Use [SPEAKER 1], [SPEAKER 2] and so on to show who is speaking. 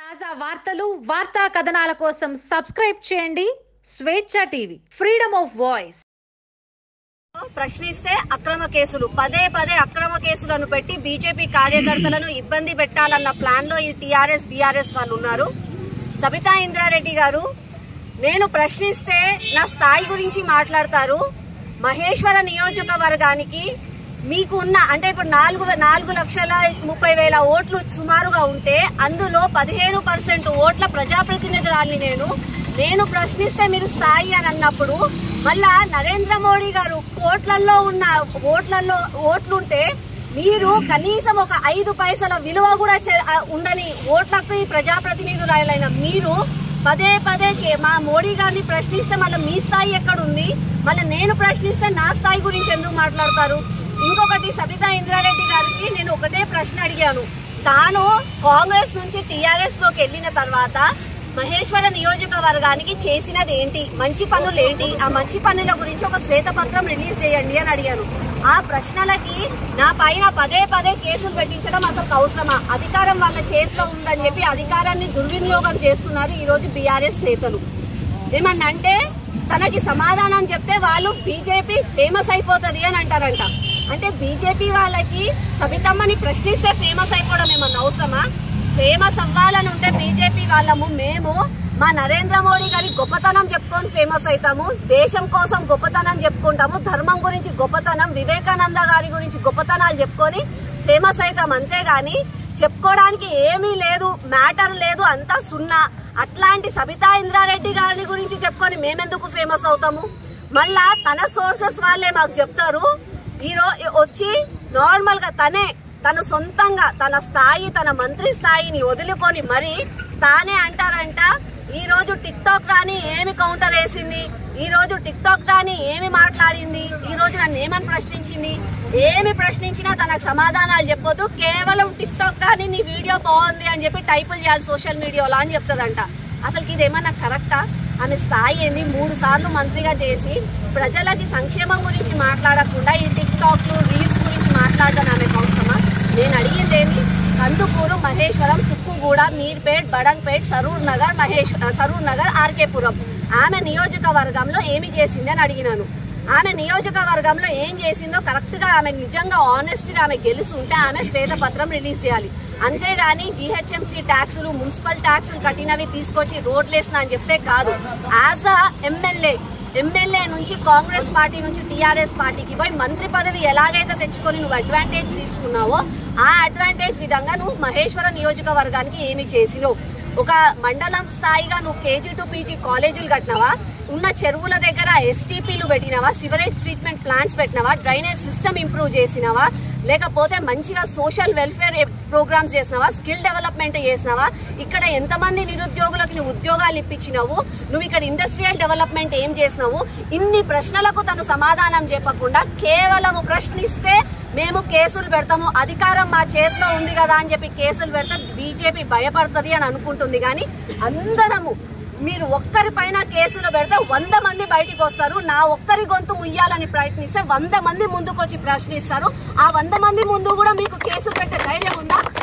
[SPEAKER 1] తాజా వార్తలు వార్తా కథనాల కోసం సబ్స్క్రైబ్ చేయండి స్వేచ్ఛ టీవీ ఫ్రీడమ్ ఆఫ్ వాయిస్.
[SPEAKER 2] ప్రశ్నిస్తే అక్రమ కేసులు పదే అక్రమ కేసులను పెట్టి బీజేపీ కార్యకర్తలను ఇబ్బంది పెట్టాలన్న ప్లాన్ లో ఈ టీఆర్ఎస్ బీఆర్ఎస్ వాళ్ళు ఉన్నారు. సబితా ఇంద్రారెడ్డి గారు నేను ప్రశ్నిస్తే నా స్థాయి గురించి మాట్లాడతారు. మహేశ్వర నియోజకవర్గానికి మీకు ఉన్న అంటే ఇప్పుడు 4,30,30,000 ఓట్లు సుమారుగా ఉంటే అందులో 15% ఓట్ల ప్రజాప్రతినిధురాలిని నేను ప్రశ్నిస్తే మీరు స్థాయి అని అన్నప్పుడు మళ్ళా నరేంద్ర మోడీ గారు కోట్లలో ఉన్న ఓట్లుంటే మీరు కనీసం ఒక 5 పైసల విలువ కూడా ఉండని ఓట్లకు ఈ ప్రజాప్రతినిధులైన మీరు పదే మా మోడీ గారిని ప్రశ్నిస్తే మళ్ళీ మీ స్థాయి ఎక్కడుంది? మళ్ళీ నేను ప్రశ్నిస్తే నా స్థాయి గురించి ఎందుకు మాట్లాడతారు? ఇంకొకటి, సబితా ఇంద్రారెడ్డి గారికి నేను ఒకటే ప్రశ్న అడిగాను. తాను కాంగ్రెస్ నుంచి టీఆర్ఎస్ లోకి వెళ్లిన తర్వాత మహేశ్వర నియోజకవర్గానికి చేసినది ఏంటి, మంచి పనులు ఏంటి, ఆ మంచి పనుల గురించి ఒక శ్వేతపత్రం రిలీజ్ చేయండి అని అడిగాను. ఆ ప్రశ్నలకి నా పైన పదే కేసులు పెట్టించడం అసలు అవసరమా? అధికారం వాళ్ళ చేతిలో ఉందని చెప్పి అధికారాన్ని దుర్వినియోగం చేస్తున్నారు ఈ రోజు బీఆర్ఎస్ నేతలు. ఏమన్నంటే తనకి సమాధానం చెప్తే వాళ్ళు బీజేపీ ఫేమస్ అయిపోతుంది అని అంటారంట. అంటే బీజేపీ వాళ్ళకి సబితమ్మని ప్రశ్నిస్తే ఫేమస్ అయిపోవడం ఏమన్నా అవసరమా? ఫేమస్ అవ్వాలని ఉంటే బీజేపీ వాళ్ళము మేము మా నరేంద్ర మోడీ గారి గొప్పతనం చెప్పుకొని ఫేమస్ అవుతాము, దేశం కోసం గొప్పతనం చెప్పుకుంటాము, ధర్మం గురించి గొప్పతనం, వివేకానంద గారి గురించి గొప్పతనాలు చెప్పుకొని ఫేమస్ అవుతాం. అంతేగాని చెప్పుకోవడానికి ఏమీ లేదు, మ్యాటర్ లేదు, అంతా సున్నా. అట్లాంటి సబితా ఇంద్రారెడ్డి గారి గురించి చెప్పుకొని మేమెందుకు ఫేమస్ అవుతాము? మళ్ళా తన సోర్సెస్ వాళ్ళే మాకు చెప్తారు. ఈరోజు వచ్చి నార్మల్ గా తను సొంతంగా తన స్థాయి, తన మంత్రి స్థాయిని వదులుకొని మరి తానే అంటారంట ఈ రోజు టిక్ టాక్ రాని ఏమి కౌంటర్ వేసింది, ఈ రోజు టిక్ టాక్ రాని ఏమి మాట్లాడింది, ఈ రోజు నన్ను ఏమని ప్రశ్నించింది, ఏమి ప్రశ్నించినా తనకు సమాధానాలు చెప్పొద్దు, కేవలం టిక్ టాక్ రాని నీ వీడియో బాగుంది అని చెప్పి టైపులు చేయాలి సోషల్ మీడియాలో అని చెప్తుందంట. అసలు ఇదేమన్నా కరెక్టా? ఆమె స్థాయి ఏంది? 3 సార్లు మంత్రిగా చేసి ప్రజలకి సంక్షేమం గురించి మాట్లాడకుండా ఈ టిక్ టాక్లు రీల్స్ గురించి మాట్లాడడం ఆమెకు అవసరమా? నేను అడిగింది ఏంది? కందుకూరు, మహేశ్వరం, తుక్కుగూడ, మీర్పేట్, బడంగ్పేట్, సరూర్ నగర్, ఆర్కేపురం ఆమె నియోజకవర్గంలో ఏమి చేసింది అని అడిగినాను. ఆమె నియోజకవర్గంలో ఏం చేసిందో కరెక్ట్ గా ఆమె నిజంగా ఆనెస్ట్ గా ఆమె గెలుస్తుంటే ఆమె శ్వేతపత్రం రిలీజ్ చేయాలి. అంతేగాని జీహెచ్ఎంసీ ట్యాక్సులు, మున్సిపల్ ట్యాక్సులు కట్టినవి తీసుకొచ్చి రోడ్లేసిన అని చెప్తే కాదు. యాజ్ అ ఎమ్మెల్యే నుంచి కాంగ్రెస్ పార్టీ నుంచి టీఆర్ఎస్ పార్టీకి పోయి మంత్రి పదవి ఎలాగైతే తెచ్చుకొని నువ్వు అడ్వాంటేజ్ తీసుకున్నావో ఆ అడ్వాంటేజ్ విధంగా నువ్వు మహేశ్వర నియోజకవర్గానికి ఏమి చేసినావు? ఒక మండలం స్థాయిగా నువ్వు KG to PG కాలేజీలు కట్టినావా? ఉన్న చెరువుల దగ్గర STPలు పెట్టినావా? సివరేజ్ ట్రీట్మెంట్ ప్లాంట్స్ పెట్టినావా? డ్రైనేజ్ సిస్టమ్ ఇంప్రూవ్ చేసినావా? లేకపోతే మంచిగా సోషల్ వెల్ఫేర్ ప్రోగ్రామ్స్ చేసినావా? స్కిల్ డెవలప్మెంట్ చేసినావా? ఇక్కడ ఎంతమంది నిరుద్యోగులకు నువ్వు ఉద్యోగాలు ఇప్పించినావు? నువ్వు ఇక్కడ ఇండస్ట్రియల్ డెవలప్మెంట్ ఏం చేసినావు? ఇన్ని ప్రశ్నలకు తను సమాధానం చెప్పకుండా కేవలం ప్రశ్నిస్తే మేము కేసులు పెడతాము, అధికారం మా చేతిలో ఉంది కదా అని చెప్పి కేసులు పెడితే బీజేపీ భయపడుతుంది అని అనుకుంటుంది. కానీ అందరము మీరు ఒక్కరిపైన కేసులు పెడితే 100 మంది బయటికి వస్తారు. నా ఒక్కరి గొంతు ముయ్యాలని ప్రయత్నిస్తే 100 మంది ముందుకు వచ్చి ప్రశ్నిస్తారు. ఆ 100 మంది ముందు కూడా మీకు కేసులు పెట్టే ధైర్యం ఉందా?